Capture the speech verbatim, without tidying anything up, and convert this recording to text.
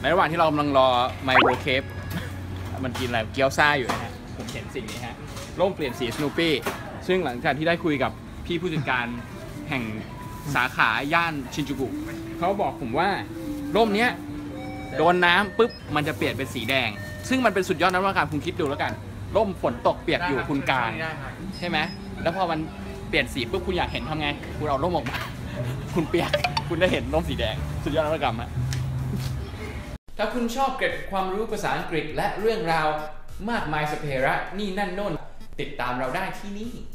ในระหว่างที่เรากำลังรอไมโครเคฟมันกินอะไรเกี๊ยวซ่าอยู่นะฮะผมเห็นสิ่งนี้ฮะร่มเปลี่ยนสีสโนปี้ซึ่งหลังจากที่ได้คุยกับพี่ผู้จัดการแห่งสาขาย่านชินจูกุเขาบอกผมว่าร่มเนี้ยโดนน้ำปุ๊บมันจะเปลี่ยนเป็นสีแดงซึ่งมันเป็นสุดยอดนวัตกรรมคุณคิดดูแล้วกันร่มฝนตกเปียกอยู่คุณกางใช่ไหมแล้วพอมันเปลี่ยนสีปุ๊บคุณอยากเห็นทำไงคุณเอาร่มออกมาคุณเปียกคุณได้เห็นร่มสีแดงสุดยอดนวัตกรรมฮะถ้าคุณชอบเก็บความรู้ภาษาอังกฤษและเรื่องราวมากมายสเประนี่นั่นโน่นติดตามเราได้ที่นี่